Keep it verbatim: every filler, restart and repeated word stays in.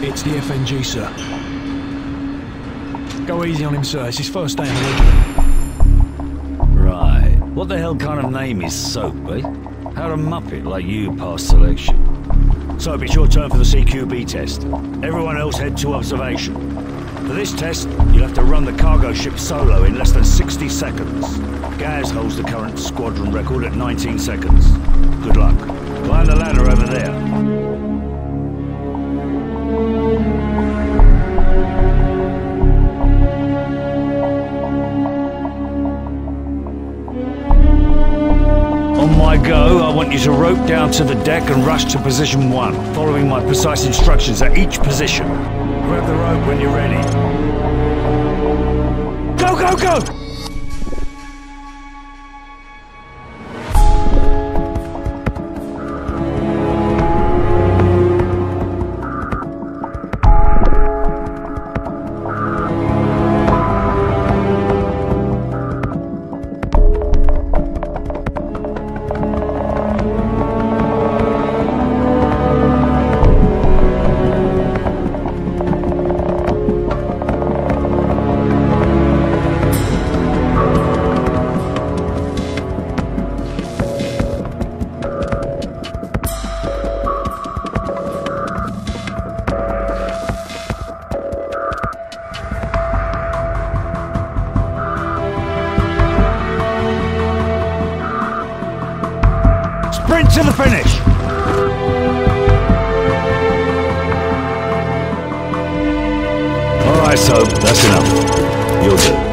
It's the F N G, sir. Go easy on him, sir. It's his first day in the regiment. Right. What the hell kind of name is Soap, eh? How'd a muppet like you pass selection? Soap, it's your turn for the C Q B test. Everyone else head to observation. For this test, you'll have to run the cargo ship solo in less than sixty seconds. Gaz holds the current squadron record at nineteen seconds. Good luck. Climb the ladder over there. On my go, I want you to rope down to the deck and rush to position one, following my precise instructions at each position. Grab the rope when you're ready. Go, go, go! Sprint to the finish! Alright, so that's enough. You'll do.